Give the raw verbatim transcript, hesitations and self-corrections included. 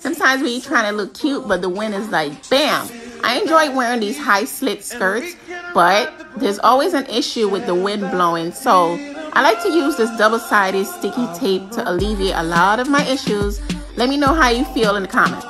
Sometimes we're trying to look cute, but the wind is like, bam. I enjoy wearing these high slit skirts, but there's always an issue with the wind blowing. So I like to use this double-sided sticky tape to alleviate a lot of my issues. Let me know how you feel in the comments.